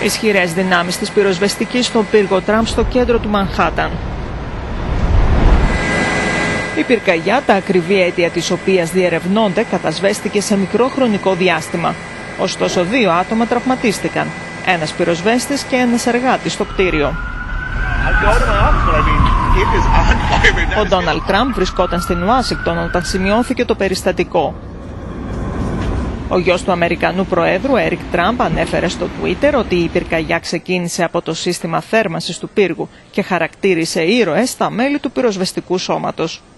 Ισχυρές δυνάμεις της πυροσβεστικής στον πύργο Τραμπ στο κέντρο του Μανχάταν. Η πυρκαγιά, τα ακριβή αίτια της οποίας διερευνώνται, κατασβέστηκε σε μικρό χρονικό διάστημα. Ωστόσο, 2 άτομα τραυματίστηκαν. Ένας πυροσβέστης και ένας εργάτης στο κτίριο. Ο Ντόναλντ Τραμπ βρισκόταν στην Ουάσιγκτον όταν σημειώθηκε το περιστατικό. Ο γιος του Αμερικανού Προέδρου, Έρικ Τραμπ, ανέφερε στο Twitter ότι η πυρκαγιά ξεκίνησε από το σύστημα θέρμανσης του πύργου και χαρακτήρισε ήρωες τα μέλη του πυροσβεστικού σώματος.